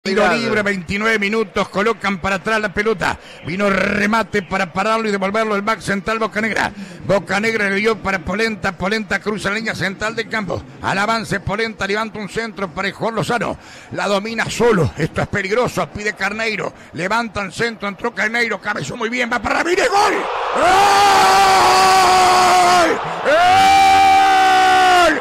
Tiro libre, 29 minutos, colocan para atrás la pelota. Vino remate para pararlo y devolverlo el back central Bocanegra. Bocanegra le dio para Polenta. Polenta cruza la línea central del campo. Al avance Polenta levanta un centro para Juan Lozano. La domina solo. Esto es peligroso. Pide Carneiro. Levanta el centro. Entró Carneiro. Cabezó muy bien. Va para Ramírez. ¡Gol! ¡Gol! ¡Gol!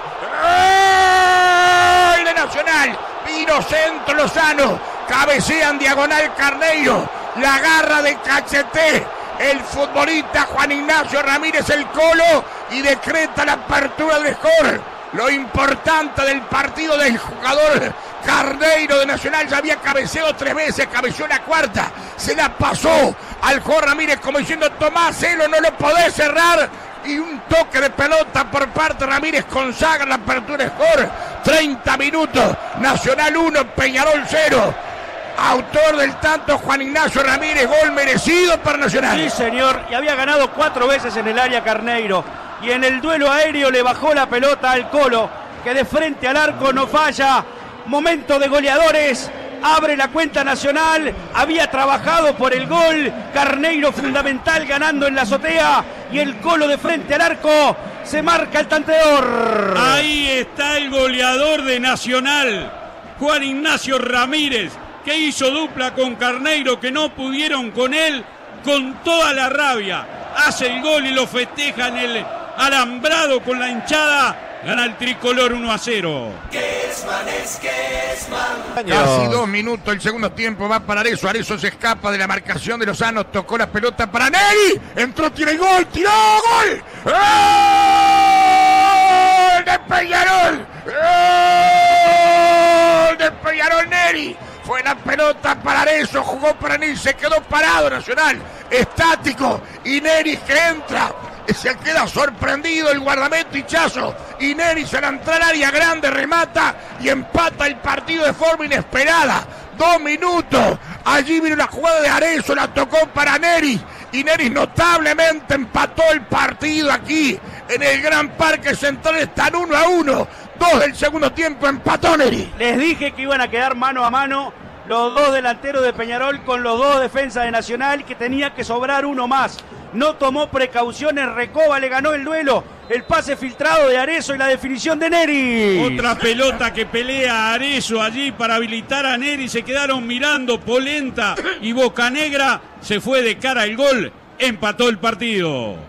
¡Gol de Nacional! Vino centro Lozano, cabecean diagonal Carneiro, la garra de Cacheté, el futbolista Juan Ignacio Ramírez el Colo y decreta la apertura del score. Lo importante del partido del jugador Carneiro de Nacional, ya había cabeceado 3 veces, cabeció la cuarta, se la pasó al jugador Ramírez como diciendo Tomás Celo, no lo podés cerrar. Y un toque de pelota por parte de Ramírez consagra la apertura de score. 30 minutos, Nacional 1, Peñarol 0. Autor del tanto Juan Ignacio Ramírez, gol merecido para Nacional. Sí, señor, y había ganado 4 veces en el área Carneiro. Y en el duelo aéreo le bajó la pelota al Colo, que de frente al arco no falla. Momento de goleadores. Abre la cuenta Nacional, había trabajado por el gol, Carneiro fundamental ganando en la azotea y el Colo de frente al arco, se marca el tanteador. Ahí está el goleador de Nacional, Juan Ignacio Ramírez, que hizo dupla con Carneiro, que no pudieron con él, con toda la rabia, hace el gol y lo festeja en el alambrado con la hinchada. Gana el tricolor 1-0. Casi 2 minutos el segundo tiempo, va para Arezzo. Arezzo se escapa de la marcación de Lozano, tocó la pelota para Neri. Entró, tira el gol, tiró, gol. ¡Gol de Peñarol! ¡Gol de Peñarol Neri! Fue la pelota para Arezzo, jugó para Neri, se quedó parado Nacional, estático. Y Neri que entra. Se queda sorprendido el guardameta Hichazo y Neri se la entra al área grande, remata y empata el partido de forma inesperada. 2 minutos, allí vino la jugada de Arezzo, la tocó para Neri y Neri notablemente empató el partido aquí en el Gran Parque Central. Están 1-1, 2 del segundo tiempo, empató Neri. Les dije que iban a quedar mano a mano los 2 delanteros de Peñarol con los 2 defensas de Nacional, que tenía que sobrar uno más. No tomó precauciones, Recoba le ganó el duelo, el pase filtrado de Arezzo y la definición de Neri. Otra pelota que pelea Arezzo allí para habilitar a Neri, se quedaron mirando Polenta y Bocanegra, se fue de cara el gol, empató el partido.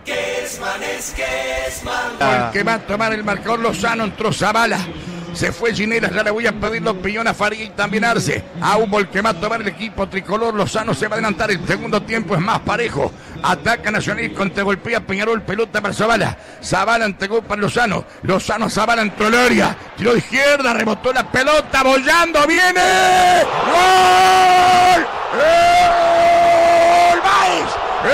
El que va a tomar el marcador Lozano, entró Zavala. Se fue Ginelas, ya le voy a pedir la opinión a Faría y también Arce. A Humo, el que va a tomar el equipo tricolor. Lozano se va a adelantar, el segundo tiempo es más parejo. Ataca Nacional y contragolpea Peñarol, pelota para Zavala. Zavala entregó para Lozano. Lozano, Zavala entró al área. Tiró de izquierda, rebotó la pelota, bollando, viene. ¡Gol! ¡Gol! ¡Baez!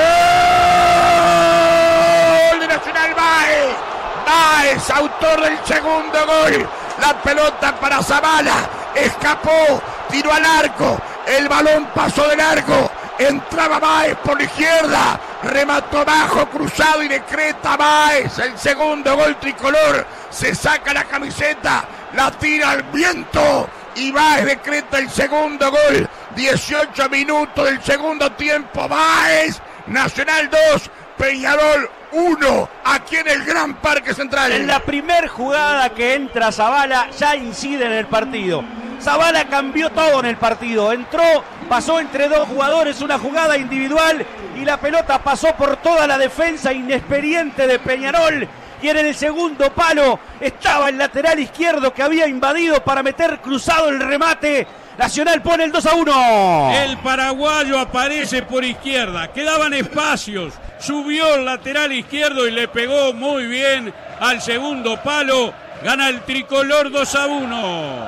¡Gol de Nacional Baez! Baez, autor del segundo gol. La pelota para Zavala, escapó, tiró al arco, el balón pasó del arco, entraba Baez por la izquierda, remató bajo, cruzado y decreta Baez el segundo gol tricolor. Se saca la camiseta, la tira al viento y Baez decreta el segundo gol. 18 minutos del segundo tiempo, Baez, Nacional 2, Peñarol 1, aquí en el Gran Parque Central. En la primer jugada que entra Zavala ya incide en el partido. Zavala cambió todo en el partido. Entró, pasó entre 2 jugadores, una jugada individual y la pelota pasó por toda la defensa inexperiente de Peñarol. Y en el segundo palo estaba el lateral izquierdo que había invadido para meter cruzado el remate. Nacional pone el 2-1. El paraguayo aparece por izquierda, quedaban espacios, subió el lateral izquierdo y le pegó muy bien al segundo palo. Gana el tricolor 2-1.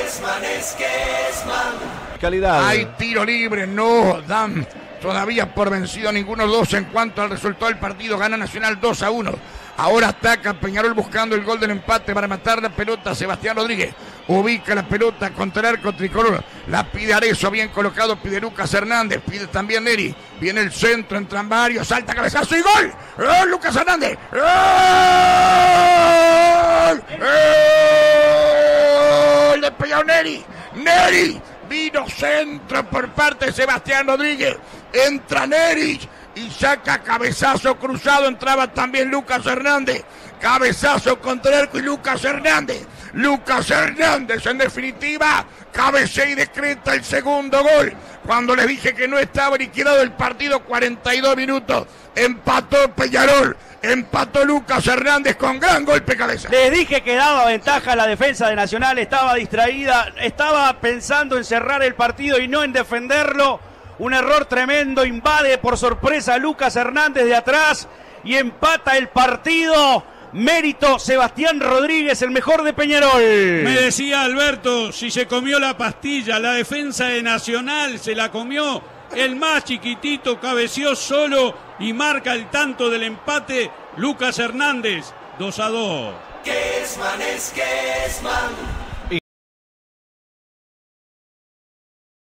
Calidad. Hay tiro libre, no dan todavía por vencido a ninguno de los dos en cuanto al resultado del partido. Gana Nacional 2-1. Ahora ataca Peñarol buscando el gol del empate para matar la pelota. Sebastián Rodríguez ubica la pelota contra el arco tricolor. La pide Arezzo, bien colocado, pide Lucas Hernández, pide también Neri. Viene el centro, entran varios, salta cabezazo y gol. ¡Gol, Lucas Hernández! ¡Gol! ¡Gol de Peñarol Neri! ¡Neri! Vino centro por parte de Sebastián Rodríguez. Entra Nerich y saca cabezazo cruzado. Entraba también Lucas Hernández. Cabezazo contra el arco y Lucas Hernández. Lucas Hernández, en definitiva, cabecea y decreta el segundo gol. Cuando les dije que no estaba liquidado el partido, 42 minutos. Empató Peñarol. Empató Lucas Hernández con gran golpe de cabeza. Les dije que daba ventaja a la defensa de Nacional. Estaba distraída. Estaba pensando en cerrar el partido y no en defenderlo. Un error tremendo. Invade por sorpresa a Lucas Hernández de atrás y empata el partido. Mérito Sebastián Rodríguez, el mejor de Peñarol. Me decía Alberto, si se comió la pastilla, la defensa de Nacional se la comió. El más chiquitito cabeció solo y marca el tanto del empate Lucas Hernández, 2-2. Kessman es Kessman.